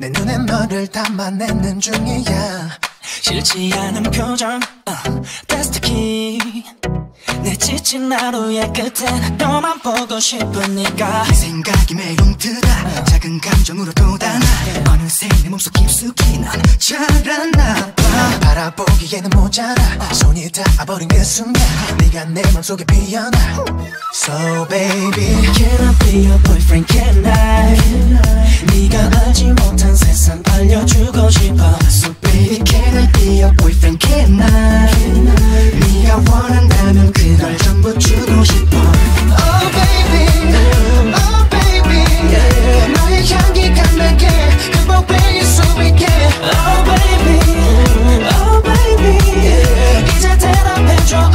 내 눈에 너를 담아내는 중이야. 싫지 않은 표정 That's the key. 내 지친 하루의 끝엔 너만 보고 싶으니까 네 생각이 매일 움트다. 작은 감정으로 돋아나. 어느새 내 몸속 깊숙이 넌 자라나 봐. 바라보기에는 모자라. 손이 닿아버린 그 순간 네가 내 맘속에 피어나. So baby, Can I be your boyfriend? Can I? 네가 알지 못한 세상 알려주고 싶어. So baby, can I be your boyfriend? Can I? 네가 원한다면 그걸 전부 주고 싶어. oh baby, oh baby, yeah. 너의 향기가 내게 행복을 수 있게. Oh baby, oh baby, yeah. 이제 대답해줘.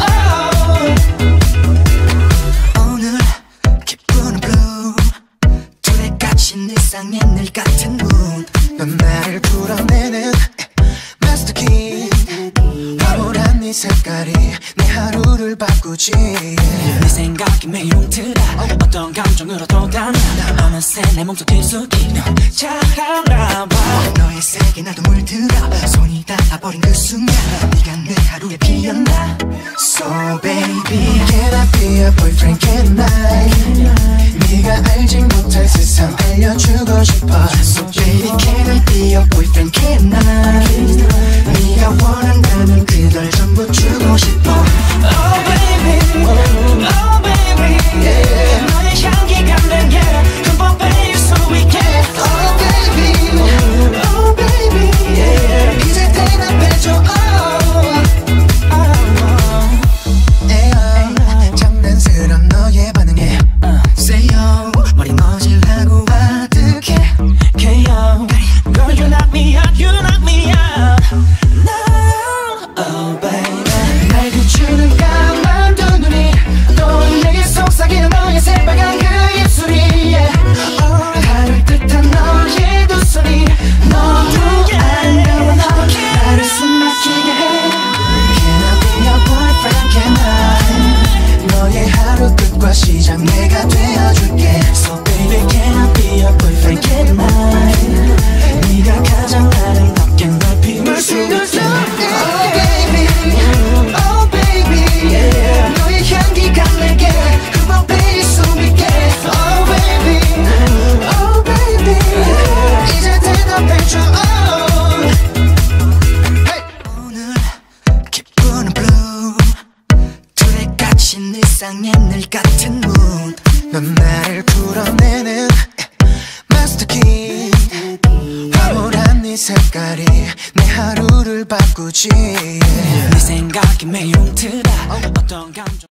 오늘 기분은 blue. 둘의 갇힌 일상의 늘 같은 mood. 넌 나를 풀어내는 master key. 황홀한 네 색깔이 내 하루를 바꾸지. 네 생각이 매일 움트다. 어떤 감정으로 돋아나. 어느새 내 몸속 깊숙이 넌 자라나 봐. 너의 세계 나도 물들어. 손이 닿아버린 그 순간 네가 내 하루에 피어나. So baby, Can I be your boyfriend? Can I? 네가 알지 못할 세상 알려주고 싶어. So baby, can I be your boyfriend? Can I? 네가 원한다면 그걸 전부 주고 싶어. Oh baby, oh baby, yeah. 너의 향기가 내게 흠뻑 빼일 수 있게. Oh baby, Oh baby, yeah. 이제 대답해줘. 장난스런 너의 반응에 Say yo, 머리 머질하고 아득해. KO, girl you knock me out, you knock me out. No, oh baby. 날 비추는 까만 두 눈이 또 내게 속삭이는 너의 새빨간 그 입술이 yeah. 가를 듯한 너의 두 손이 너무 아름다워. 너 나를 숨막히게 해. Can I be your boyfriend? Can I? 너의 하루 끝과 시작 내가 되어줄게. So baby, can I be your boyfriend? Can I? 네가 가장 아름답게 날 피울 수 있게. Oh baby, oh baby, yeah. 너의 향기가 내게 흠뻑 빼일 수 있게. Oh baby, oh baby, yeah. 이제 대답해줘. Hey. 오늘 기분은 blue. 둘의 갇힌 일상의 늘 같은 mood. 넌 나를 풀어내는 master key. 황홀한 네 색깔이 내 하루를 바꾸지. 네 생각이 매일 움트다. 어떤 감정